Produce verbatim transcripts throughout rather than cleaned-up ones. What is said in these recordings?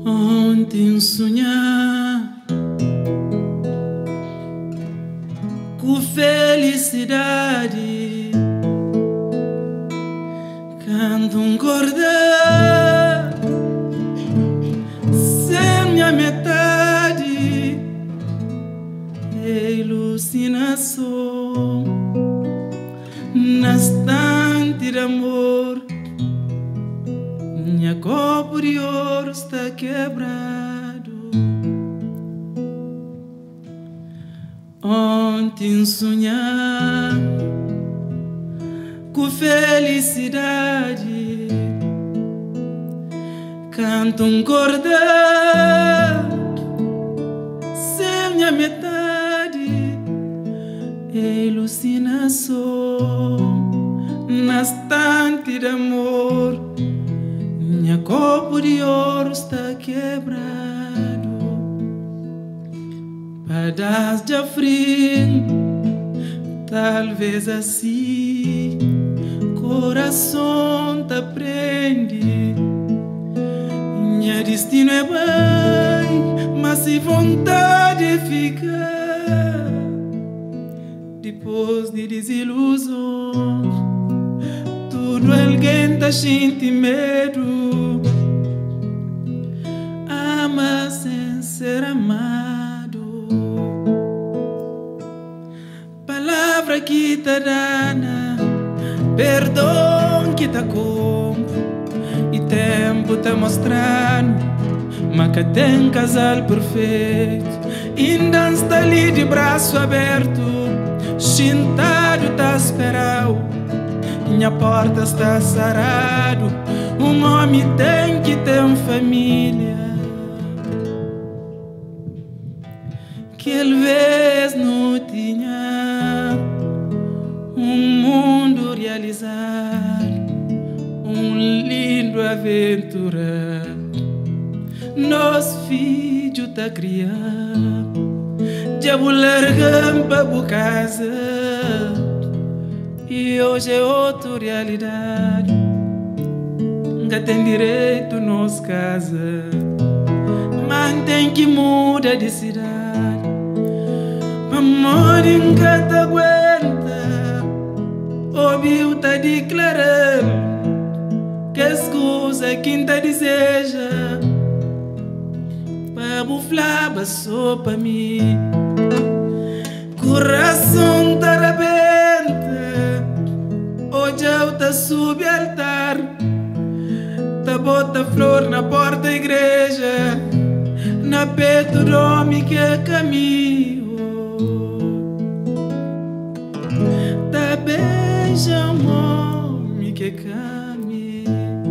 Ontem sonhar com felicidade, canto um cordão sem minha metade, alucinação na estante de amor. Minha copo de ouro está quebrado. Ontem sonhar com felicidade, canto um cordão sem minha metade, alucinação na estante de amor. Minha copo de ouro está quebrado. Pedaço de frio, talvez assim coração te prende. Minha destino é bem, mas se vontade ficar depois de desilusão. Tudo alguém tá sentindo medo. Ama sem ser amado. Palavra que tá dana, perdão que tá compro, e tempo tá mostrando, mas que tem casal perfeito. Ainda está ali de braço aberto, sentado tá esperando. Minha porta está sarado. Um homem tem que ter uma família, que ele vez não tinha um mundo realizado, um lindo aventura. Nosso filho tá criando, diabo largando para a casa. E hoje é outra realidade. Nunca tem direito nossa casa, mas tem que mudar de cidade. Amor nunca te aguenta. Ouviu tá declarando que escusa quem te deseja. Para buflar só para mim. Coração tá rebelde. Hoje eu tá sub altar, tá bota flor na porta da igreja, na peito do homem que é caminho, tá beija um homem que é caminho.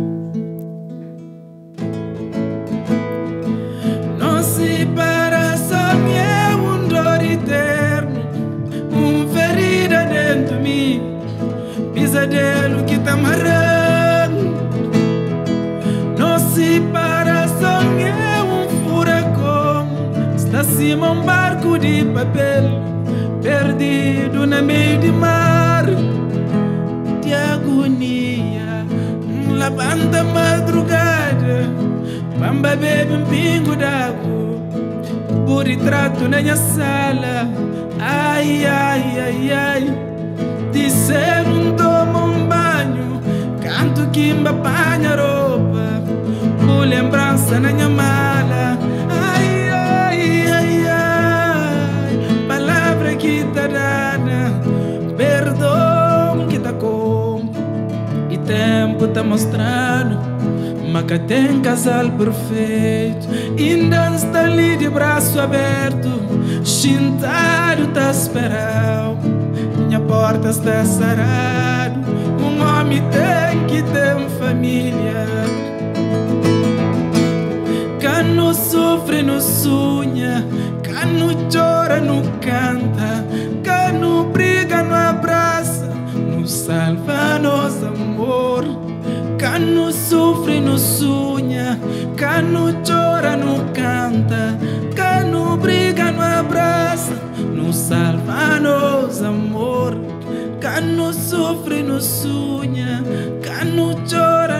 Nossa separação é um dor eterno, um ferida dentro de mim, pesadelo que tá amarrando. Nossa separação é um furacão, está acima um barco de papel, perdido no meio de mar. De agonia, lavando a madrugada, bamba bebe um pingo d'água, por retrato na minha sala. Ai, ai, ai, ai, dizer um tomo um banho, canto que me apanha roupa, por lembrança na minha mala. Ai, ai, ai, ai, palavra que tá dada, perdão que tá com, e tempo tá mostrando, mas que tem casal perfeito. Ainda está ali de braço aberto, sentado tá esperando. Minha porta está sarado. Um homem tem que ter uma família. Cano sofre, não sonha, cano chora, não canta, cano briga, não abraça, não salva nosso amor. Cano sofre, não sonha, cano chora, não canta, cano briga, não abraça, não salva nosso amor. Cano sofre, não sonha, cano chora,